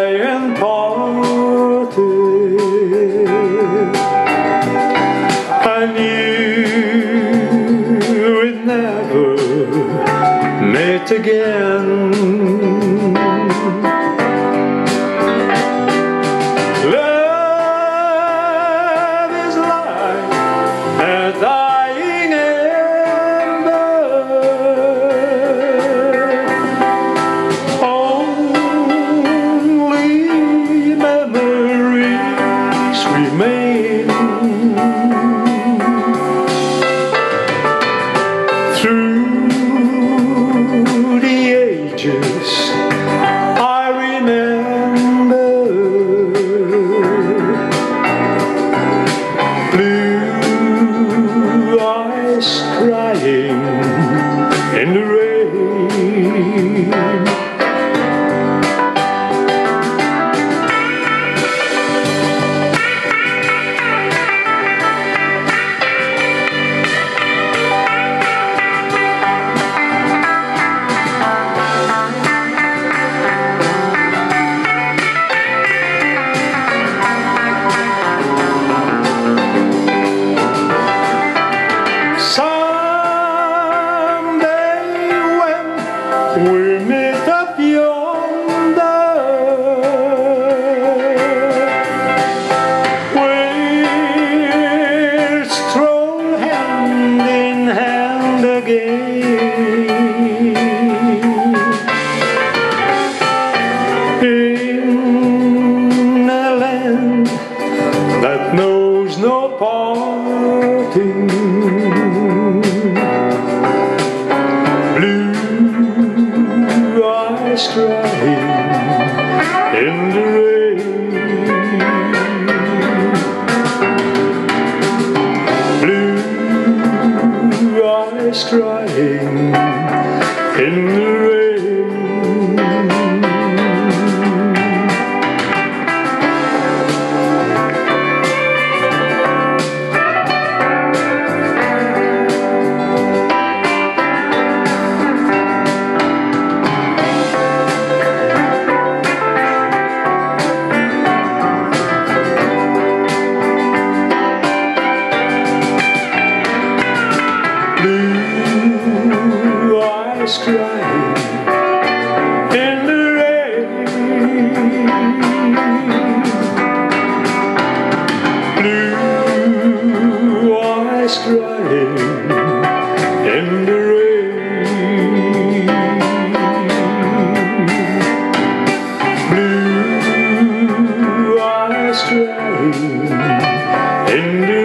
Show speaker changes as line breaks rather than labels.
and parted, I knew we'd never meet again. Love is like a dying ember, only memories remain. Through the ages I remember blue eyes crying in the rain. We meet up yonder, we'll stroll hand in hand again, in a land that knows no parting. Crying in the rain, blue eyes crying in the rain. Blue eyes crying in the rain, blue eyes crying in the rain, blue eyes crying in the rain.